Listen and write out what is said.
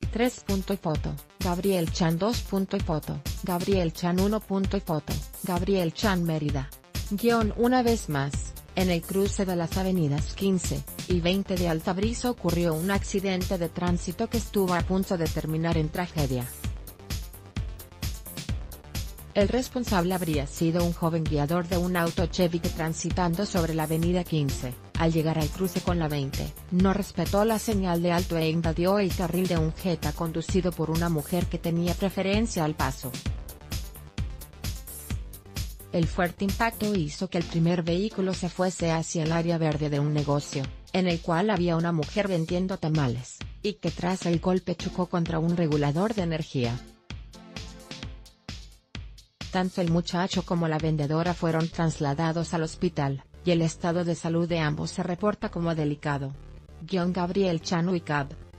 3. Foto, Gabriel Chan. 2. Foto, Gabriel Chan. 1. Foto, Gabriel Chan. Mérida. Una vez más, en el cruce de las avenidas 15 y 20 de Altabrisa ocurrió un accidente de tránsito que estuvo a punto de terminar en tragedia. El responsable habría sido un joven guiador de un auto Chevy que, transitando sobre la avenida 15, al llegar al cruce con la 20, no respetó la señal de alto e invadió el carril de un Jetta conducido por una mujer que tenía preferencia al paso. El fuerte impacto hizo que el primer vehículo se fuese hacia el área verde de un negocio, en el cual había una mujer vendiendo tamales, y que tras el golpe chocó contra un regulador de energía. Tanto el muchacho como la vendedora fueron trasladados al hospital, y el estado de salud de ambos se reporta como delicado. Gabriel Chan UICAB.